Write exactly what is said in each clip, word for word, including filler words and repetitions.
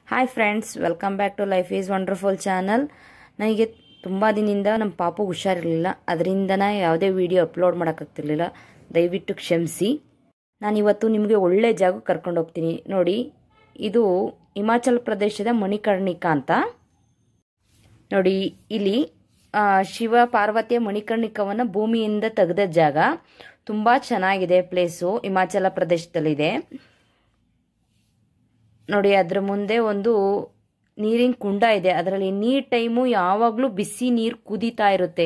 Hi friends, welcome back to life is wonderful channel. ನನಗೆ ತುಂಬ ದಿನದಿಂದ ನಮ್ಮ ಪಾಪು ಹುಷಾರಿರಲಿಲ್ಲ, ಅದರಿಂದನೇ ಯಾವುದೇ ವಿಡಿಯೋ ಅಪ್ಲೋಡ್ ಮಾಡೋಕ್ಕಾಗ್ತಿರ್ಲಿಲ್ಲ. ದಯವಿಟ್ಟು ಕ್ಷಮಿಸಿ. ನಾನಿವತ್ತು ನಿಮಗೆ ಒಳ್ಳೆ ಜಾಗಕ್ಕೆ ಕರ್ಕೊಂಡು ಹೋಗ್ತೀನಿ. ನೋಡಿ, ಇದು ಹಿಮಾಚಲ ಪ್ರದೇಶದ ಮಣಿಕರ್ಣಿಕಾ ಅಂತ. ನೋಡಿ, ಇಲ್ಲಿ ಶಿವ ಪಾರ್ವತಿಯ ಮಣಿಕರ್ಣಿಕವನ್ನು ಭೂಮಿಯಿಂದ ತೆಗೆದ ಜಾಗ. ತುಂಬ ಚೆನ್ನಾಗಿದೆ ಪ್ಲೇಸು, ಹಿಮಾಚಲ ಪ್ರದೇಶದಲ್ಲಿದೆ. ನೋಡಿ, ಅದರ ಮುಂದೆ ಒಂದು ನೀರಿನ ಕುಂಡ ಇದೆ. ಅದರಲ್ಲಿ ಎನಿ ಟೈಮು ಯಾವಾಗಲೂ ಬಿಸಿ ನೀರು ಕುದೀತಾ ಇರುತ್ತೆ.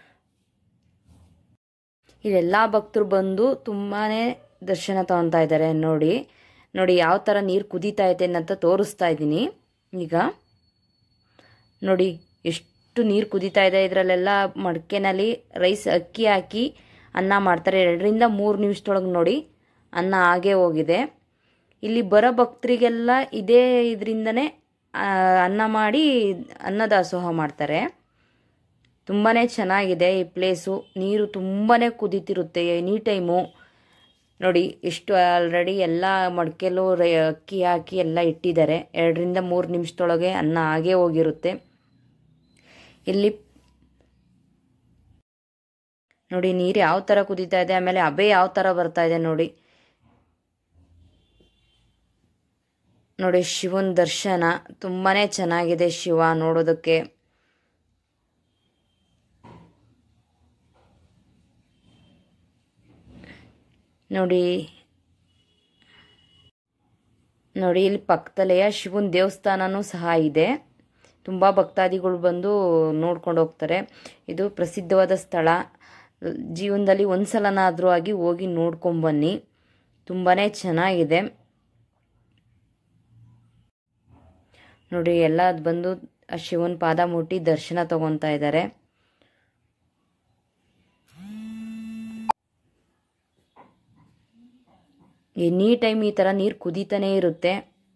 ಇಲ್ಲೆಲ್ಲ ಭಕ್ತರು ಬಂದು ತುಂಬಾ ದರ್ಶನ ತಗೊತಾ ಇದ್ದಾರೆ. ನೋಡಿ ನೋಡಿ ಯಾವ ಥರ ನೀರು ಕುದೀತಾ ಇದೆ ಅಂತ ತೋರಿಸ್ತಾ ಇದ್ದೀನಿ. ಈಗ ನೋಡಿ ಎಷ್ಟು ನೀರು ಕುದೀತಾ ಇದೆ. ಇದರಲ್ಲೆಲ್ಲ ಮಡಕೆನಲ್ಲಿ ರೈಸ್ ಅಕ್ಕಿ ಹಾಕಿ ಅನ್ನ ಮಾಡ್ತಾರೆ. ಎರಡರಿಂದ ಮೂರು ನಿಮಿಷದೊಳಗೆ ನೋಡಿ ಅನ್ನ ಆಗೇ ಹೋಗಿದೆ. ಇಲ್ಲಿ ಬರೋ ಭಕ್ತರಿಗೆಲ್ಲ ಇದೇ ಇದರಿಂದನೇ ಅನ್ನ ಮಾಡಿ ಅನ್ನದಾಸೋಹ ಮಾಡ್ತಾರೆ. ತುಂಬಾ ಚೆನ್ನಾಗಿದೆ ಈ ಪ್ಲೇಸು. ನೀರು ತುಂಬಾ ಕುದೀತಿರುತ್ತೆ ಎನಿ ಟೈಮು. ನೋಡಿ, ಎಷ್ಟು ಆಲ್ರೆಡಿ ಎಲ್ಲ ಮಡಕೆಲ್ಲೂ ಅಕ್ಕಿ ಹಾಕಿ ಎಲ್ಲ ಇಟ್ಟಿದ್ದಾರೆ. ಎರಡರಿಂದ ಮೂರು ನಿಮಿಷದೊಳಗೆ ಅನ್ನ ಆಗೇ ಹೋಗಿರುತ್ತೆ. ಇಲ್ಲಿ ನೋಡಿ ನೀರು ಯಾವ ಥರ ಕುದೀತಾ ಇದೆ, ಆಮೇಲೆ ಹಬೆ ಯಾವ ಥರ ಬರ್ತಾ ಇದೆ ನೋಡಿ. ನೋಡಿ, ಶಿವನ ದರ್ಶನ ತುಂಬಾ ಚೆನ್ನಾಗಿದೆ. ಶಿವ ನೋಡೋದಕ್ಕೆ ನೋಡಿ ನೋಡಿ ಇಲ್ಲಿ ಪಕ್ಕದಲ್ಲೇ ಶಿವನ ದೇವಸ್ಥಾನನೂ ಸಹ ಇದೆ. ತುಂಬ ಭಕ್ತಾದಿಗಳು ಬಂದು ನೋಡ್ಕೊಂಡು ಹೋಗ್ತಾರೆ. ಇದು ಪ್ರಸಿದ್ಧವಾದ ಸ್ಥಳ. ಜೀವನದಲ್ಲಿ ಒಂದು ಸಲನಾದರೂ ಆಗಿ ಹೋಗಿ ನೋಡ್ಕೊಂಬನ್ನಿ. ತುಂಬಾ ಚೆನ್ನಾಗಿದೆ. ನೋಡಿ, ಎಲ್ಲ ಬಂದು ಆ ಶಿವನ ಪಾದ ಮುಟ್ಟಿ ದರ್ಶನ ತಗೊತಾ ಇದ್ದಾರೆ. ಎನಿ ಟೈಮ್ ಈ ಥರ ನೀರು ಕುದೀತಾನೆ ಇರುತ್ತೆ.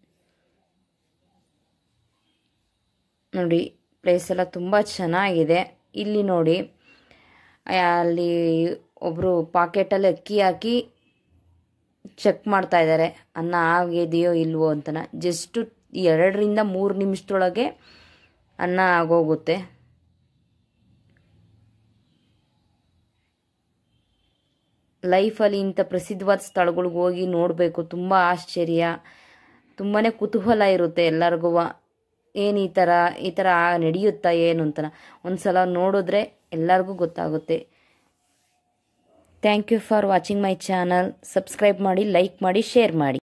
ನೋಡಿ, ಪ್ಲೇಸ್ ಎಲ್ಲ ತುಂಬ ಚೆನ್ನಾಗಿದೆ. ಇಲ್ಲಿ ನೋಡಿ, ಅಲ್ಲಿ ಒಬ್ಬರು ಪಾಕೆಟಲ್ಲಿ ಅಕ್ಕಿ ಹಾಕಿ ಚೆಕ್ ಮಾಡ್ತಾ ಇದ್ದಾರೆ ಅನ್ನ ಆಗಿದೆಯೋ ಇಲ್ವೋ ಅಂತನ. ಜಸ್ಟು ಎರಡರಿಂದ ಮೂರು ನಿಮಿಷದೊಳಗೆ ಅನ್ನ ಆಗೋಗುತ್ತೆ. ಲೈಫಲ್ಲಿ ಇಂಥ ಪ್ರಸಿದ್ಧವಾದ ಸ್ಥಳಗಳಿಗೆ ಹೋಗಿ ನೋಡಬೇಕು. ತುಂಬ ಆಶ್ಚರ್ಯ, ತುಂಬಾ ಕುತೂಹಲ ಇರುತ್ತೆ ಎಲ್ಲರಿಗೂ. ಏನು ಈ ಥರ ಈ ಥರ ನಡೆಯುತ್ತಾ ಏನು ಅಂತ ಒಂದು ಸಲ ನೋಡಿದ್ರೆ ಎಲ್ಲರಿಗೂ ಗೊತ್ತಾಗುತ್ತೆ. Thank you for watching my channel. Subscribe ಮಾಡಿ, ಲೈಕ್ ಮಾಡಿ, ಶೇರ್ ಮಾಡಿ.